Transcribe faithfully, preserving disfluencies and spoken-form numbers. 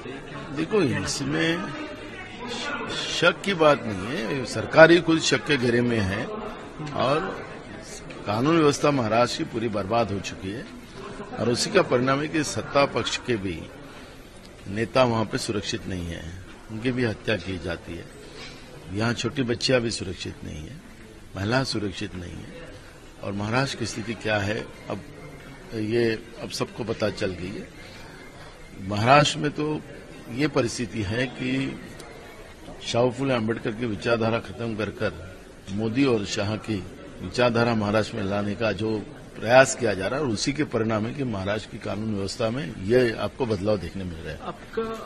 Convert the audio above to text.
देखो, इसमें शक की बात नहीं है, सरकार ही खुद शक के घेरे में है और कानून व्यवस्था महाराष्ट्र की पूरी बर्बाद हो चुकी है और उसी का परिणाम है कि सत्ता पक्ष के भी नेता वहां पे सुरक्षित नहीं है, उनकी भी हत्या की जाती है। यहाँ छोटी बच्चियां भी सुरक्षित नहीं है, महिला सुरक्षित नहीं है और महाराष्ट्र की स्थिति क्या है अब ये अब सबको पता चल गई है। महाराष्ट्र में तो ये परिस्थिति है कि शाहू फुले अम्बेडकर की विचारधारा खत्म कर कर मोदी और शाह की विचारधारा महाराष्ट्र में लाने का जो प्रयास किया जा रहा है और उसी के परिणाम है कि महाराष्ट्र की कानून व्यवस्था में ये आपको बदलाव देखने मिल रहा है।